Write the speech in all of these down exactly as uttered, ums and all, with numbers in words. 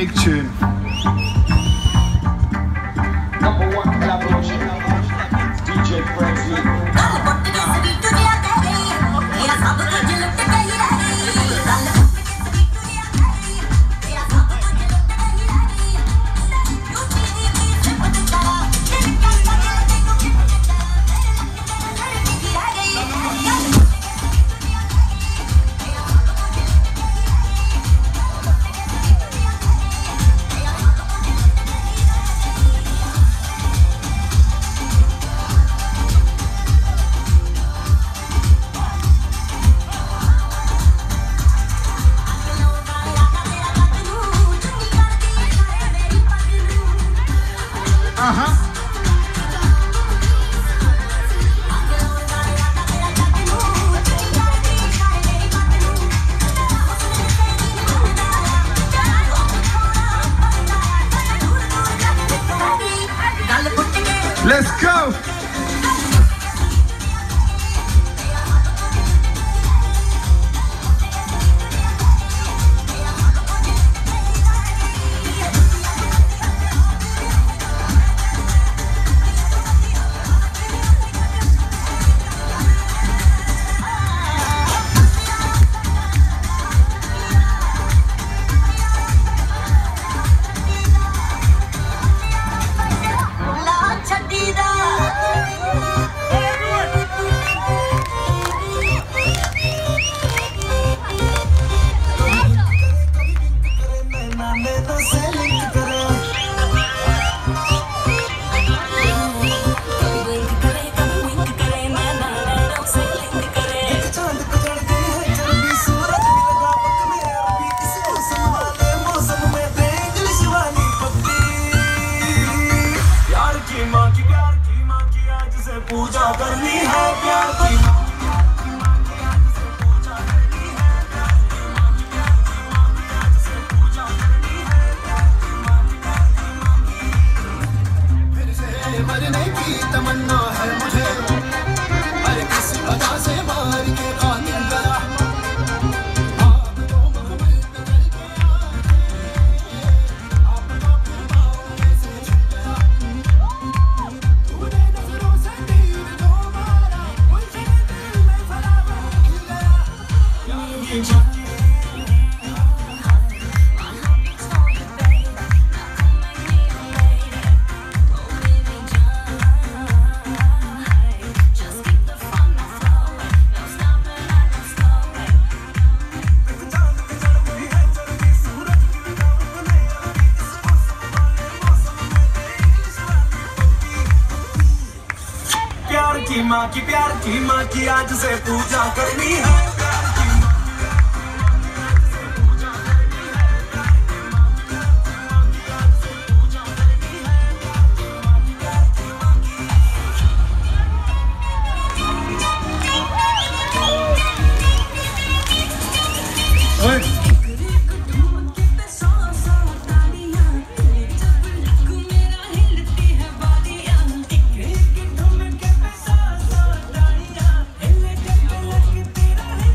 big tune. Number one collaboration, D J Frenzy. Let's go! पूजा करनी है प्यार की फिर से मरने की तमन्ना है मुझे अरे किस अदा से मार के कातिल गया आप तो मुकम्मल बदल गया आप तो फिर पाँव में से छूट गया तूने नजरों से तीर जो मारा मुझे दिल में फलावा खिल गया ये जाके प्यार की माँ की प्यार की माँ की आज से पूजा करनी है प्यार की माँ की आज से पूजा करनी है प्यार की माँ की Oi. तेरा है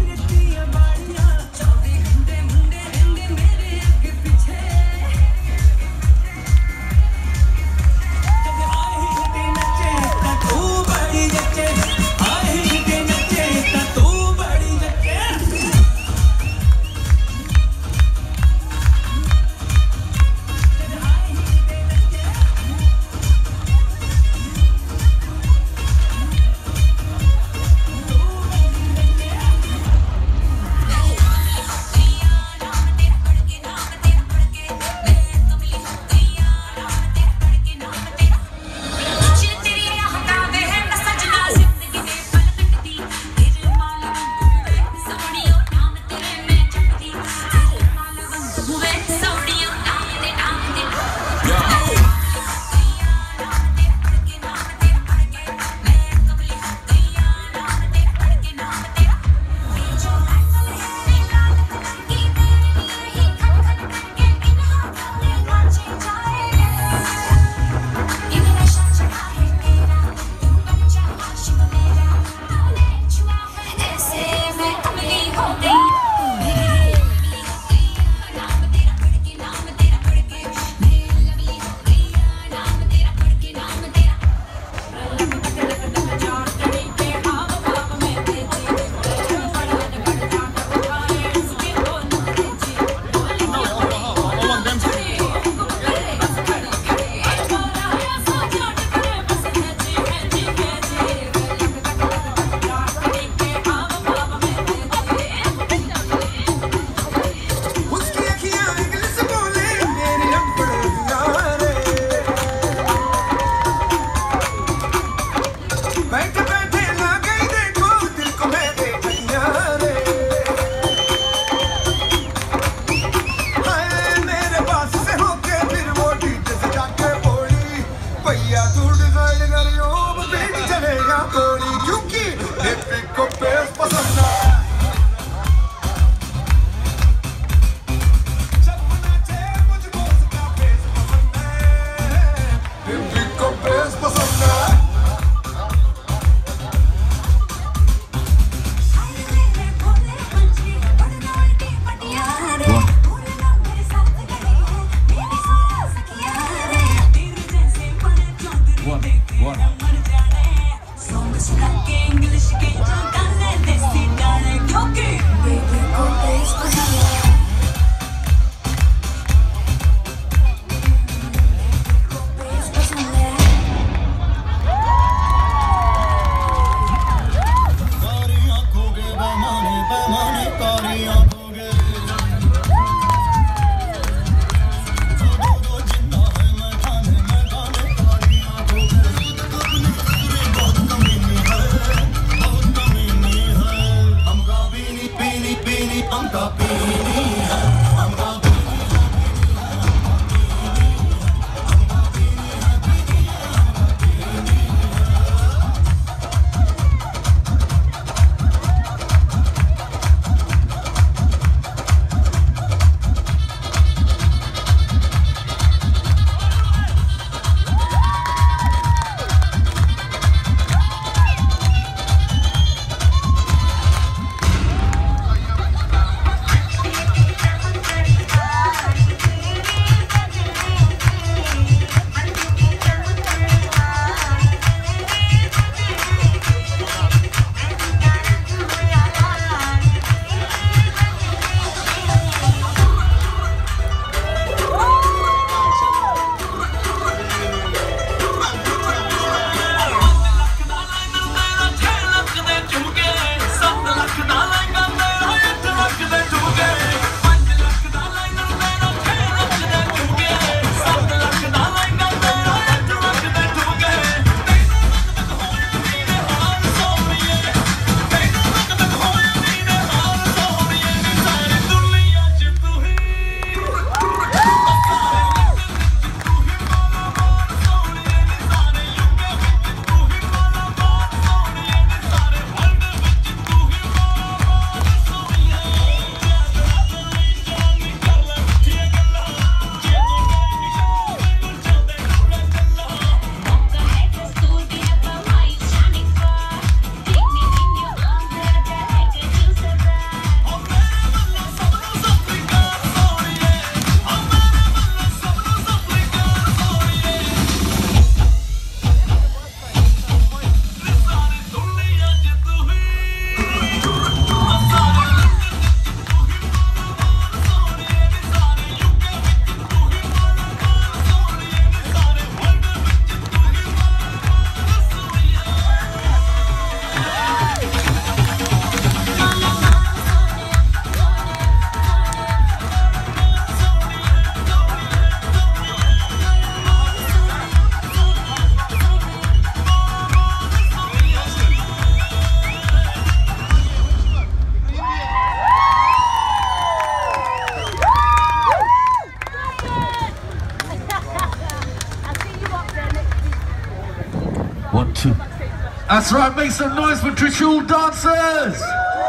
One, two. That's right, make some noise for Trishul dancers!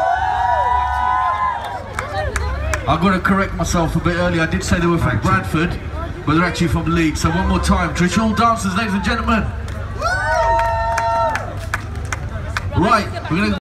I've got to correct myself a bit earlier. I did say they were from Bradford, but they're actually from Leeds. So one more time, Trishul dancers, ladies and gentlemen. Right, we're going to